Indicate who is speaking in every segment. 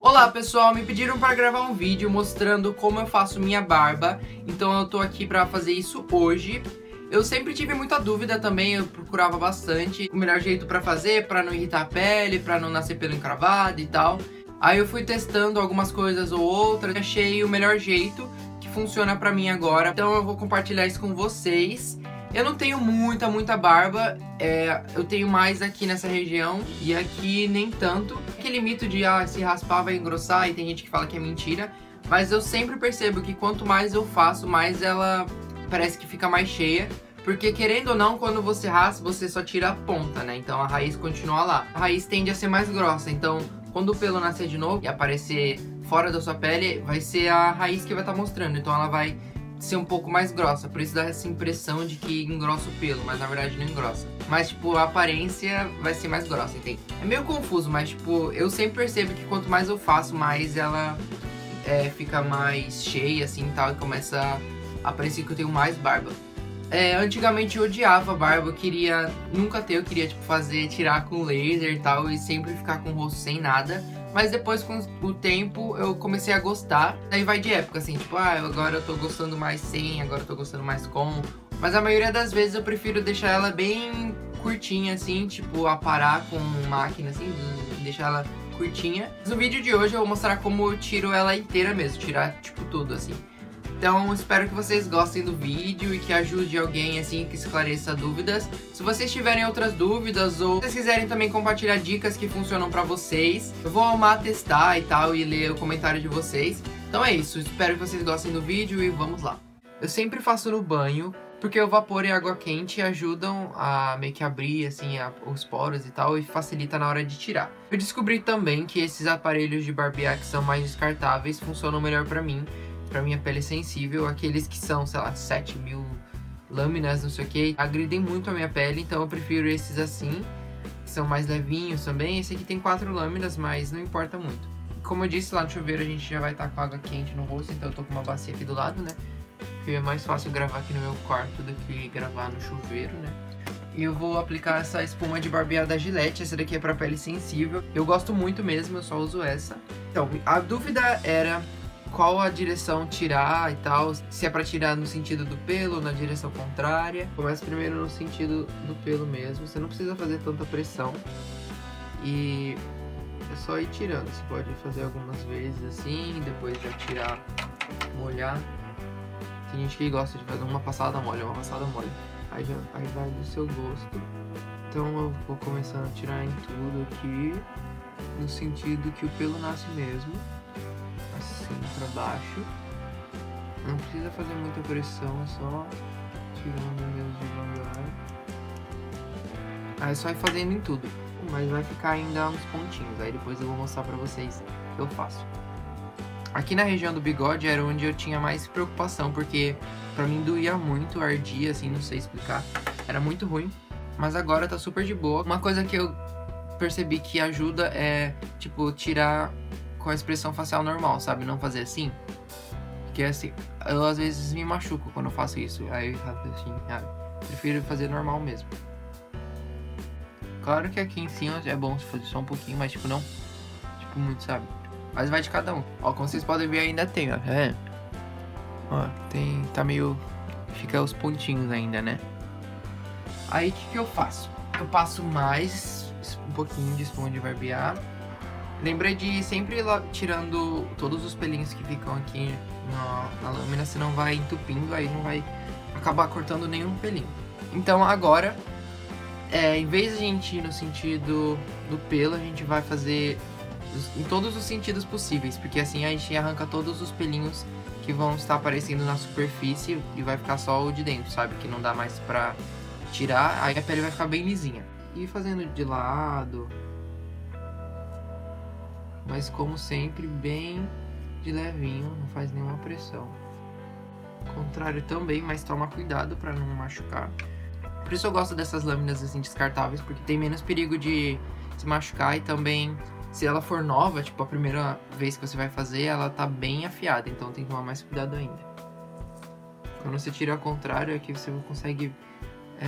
Speaker 1: Olá pessoal, me pediram para gravar um vídeo mostrando como eu faço minha barba, então eu tô aqui para fazer isso hoje. Eu sempre tive muita dúvida também, eu procurava bastante o melhor jeito para fazer, para não irritar a pele, para não nascer pelo encravado e tal. Aí eu fui testando algumas coisas ou outras, achei o melhor jeito que funciona pra mim agora, então eu vou compartilhar isso com vocês. Eu não tenho muita barba, eu tenho mais aqui nessa região e aqui nem tanto. Aquele mito de se raspar vai engrossar e tem gente que fala que é mentira, mas eu sempre percebo que quanto mais eu faço, mais ela parece que fica mais cheia. Porque querendo ou não, quando você raspa, você só tira a ponta, né? Então a raiz continua lá. A raiz tende a ser mais grossa, então quando o pelo nascer de novo e aparecer fora da sua pele, vai ser a raiz que vai estar mostrando. Então ela vai ser um pouco mais grossa, por isso dá essa impressão de que engrossa o pelo, mas na verdade não engrossa. Mas tipo, a aparência vai ser mais grossa, entende? É meio confuso, mas tipo, eu sempre percebo que quanto mais eu faço, mais ela fica mais cheia assim e tal, e começa a parecer que eu tenho mais barba. Antigamente eu odiava barba, eu queria nunca ter, eu queria tipo tirar com laser e tal, e sempre ficar com o rosto sem nada. Mas depois, com o tempo, eu comecei a gostar. Daí vai de época, assim, tipo, agora eu tô gostando mais sem, agora eu tô gostando mais com. Mas a maioria das vezes eu prefiro deixar ela bem curtinha, assim, tipo, aparar com máquina, assim, deixar ela curtinha. No vídeo de hoje eu vou mostrar como eu tiro ela inteira mesmo, tirar, tipo, tudo, assim. Então, espero que vocês gostem do vídeo e que ajude alguém, assim, que esclareça dúvidas. Se vocês tiverem outras dúvidas ou se vocês quiserem também compartilhar dicas que funcionam pra vocês, eu vou amar testar e tal e ler o comentário de vocês. Então é isso, espero que vocês gostem do vídeo e vamos lá. Eu sempre faço no banho, porque o vapor e a água quente ajudam a meio que abrir, assim, os poros e tal, e facilita na hora de tirar. Eu descobri também que esses aparelhos de barbear que são mais descartáveis funcionam melhor pra mim. Pra minha pele sensível, aqueles que são, sei lá, 7.000 lâminas, não sei o que, agridem muito a minha pele, então eu prefiro esses assim, que são mais levinhos também. Esse aqui tem 4 lâminas, mas não importa muito. Como eu disse, lá no chuveiro a gente já vai estar com água quente no rosto, então eu tô com uma bacia aqui do lado, né? Porque é mais fácil gravar aqui no meu quarto do que gravar no chuveiro, né? E eu vou aplicar essa espuma de barbear da Gillette, essa daqui é pra pele sensível. Eu gosto muito mesmo, eu só uso essa. Então, a dúvida era qual a direção tirar e tal, se é pra tirar no sentido do pelo ou na direção contrária. Começa primeiro no sentido do pelo mesmo, você não precisa fazer tanta pressão e é só ir tirando. Você pode fazer algumas vezes assim, depois já tirar, molhar. Tem gente que gosta de fazer uma passada mole, aí vai do seu gosto. Então eu vou começando a tirar em tudo aqui, no sentido que o pelo nasce mesmo, assim pra baixo. Não precisa fazer muita pressão, é só tirando mesmo devagar. Aí é só ir fazendo em tudo, mas vai ficar ainda uns pontinhos, aí depois eu vou mostrar pra vocês o que eu faço. Aqui na região do bigode era onde eu tinha mais preocupação, porque pra mim doía muito, ardia, assim, não sei explicar, era muito ruim. Mas agora tá super de boa. Uma coisa que eu percebi que ajuda é, tipo, tirar com a expressão facial normal, sabe? Não fazer assim. Porque assim, eu às vezes me machuco quando eu faço isso. Aí, assim, prefiro fazer normal mesmo. Claro que aqui em cima é bom se fazer só um pouquinho, mas tipo, não, tipo, muito, sabe? Mas vai de cada um. Ó, como vocês podem ver, ainda tem, ó. Ó, tem, tá meio, fica os pontinhos ainda, né? Aí, o que eu faço? Eu passo mais um pouquinho de espuma de barbear. Lembra de sempre ir lá tirando todos os pelinhos que ficam aqui na lâmina, senão vai entupindo, aí não vai acabar cortando nenhum pelinho. Então agora, em vez de a gente ir no sentido do pelo, a gente vai fazer em todos os sentidos possíveis, porque assim a gente arranca todos os pelinhos que vão estar aparecendo na superfície e vai ficar só o de dentro, sabe? Que não dá mais pra tirar, aí a pele vai ficar bem lisinha. E fazendo de lado, mas como sempre, bem de levinho, não faz nenhuma pressão. Contrário também, mas toma cuidado pra não machucar. Por isso eu gosto dessas lâminas assim descartáveis, porque tem menos perigo de se machucar e também, se ela for nova, tipo a primeira vez que você vai fazer, ela tá bem afiada, então tem que tomar mais cuidado ainda. Quando você tira ao contrário, aqui você consegue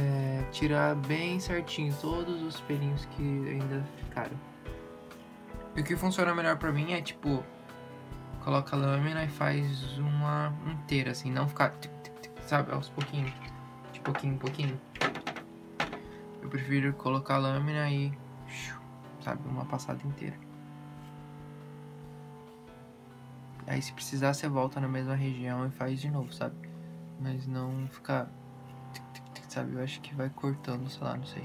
Speaker 1: tirar bem certinho todos os pelinhos que ainda ficaram. E o que funciona melhor pra mim é, tipo, coloca a lâmina e faz uma inteira, assim, não ficar, sabe, aos pouquinhos, de pouquinho em pouquinho. Eu prefiro colocar a lâmina e, sabe, uma passada inteira. Aí se precisar você volta na mesma região e faz de novo, sabe? Mas não ficar, sabe, eu acho que vai cortando, sei lá, não sei.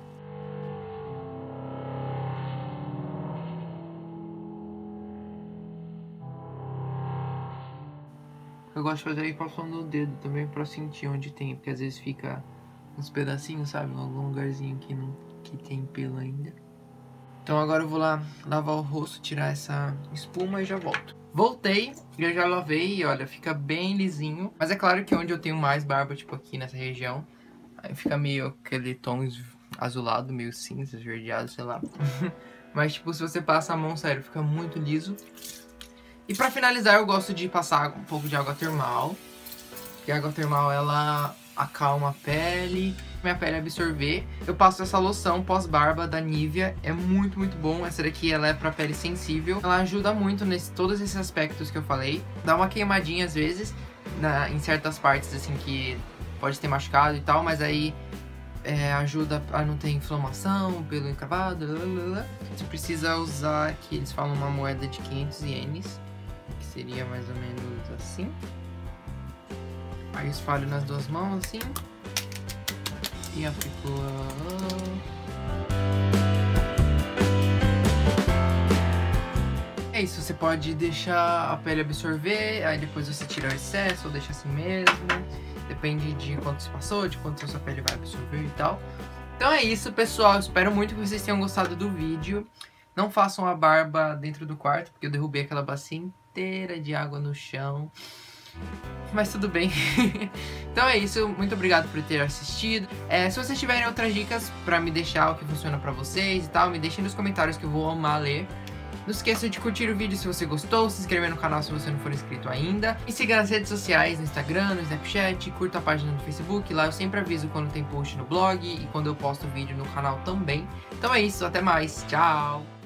Speaker 1: Eu gosto de fazer aí passando o dedo também pra sentir onde tem, porque às vezes fica uns pedacinhos, sabe? Em algum lugarzinho que tem pelo ainda. Então agora eu vou lá lavar o rosto, tirar essa espuma e já volto. Voltei, eu já lavei e olha, fica bem lisinho. Mas é claro que onde eu tenho mais barba, tipo aqui nessa região, aí fica meio aquele tom azulado, meio cinza, esverdeado, sei lá. Mas tipo, se você passa a mão, sério, fica muito liso. E pra finalizar, eu gosto de passar um pouco de água termal. Porque a água termal, ela acalma a pele, minha pele absorver. Eu passo essa loção pós-barba da Nivea, é muito, muito bom. Essa daqui, ela é pra pele sensível. Ela ajuda muito todos esses aspectos que eu falei. Dá uma queimadinha às vezes, em certas partes, assim, que pode ter machucado e tal, mas aí ajuda a não ter inflamação, pelo encravado, Você precisa usar, aqui eles falam uma moeda de 500 ienes, que seria mais ou menos assim. Aí espalho nas duas mãos assim e aplico. É isso, você pode deixar a pele absorver, aí depois você tira o excesso ou deixa assim mesmo. Depende de quanto se passou, de quanto a sua pele vai absorver e tal. Então é isso, pessoal. Espero muito que vocês tenham gostado do vídeo. Não façam a barba dentro do quarto, porque eu derrubei aquela bacia inteira de água no chão. Mas tudo bem. Então é isso, muito obrigado por ter assistido. Se vocês tiverem outras dicas pra me deixar o que funciona pra vocês e tal, me deixem nos comentários que eu vou amar ler. Não esqueça de curtir o vídeo se você gostou, se inscrever no canal se você não for inscrito ainda. Me siga nas redes sociais, no Instagram, no Snapchat, curta a página do Facebook. Lá eu sempre aviso quando tem post no blog e quando eu posto vídeo no canal também. Então é isso, até mais, tchau!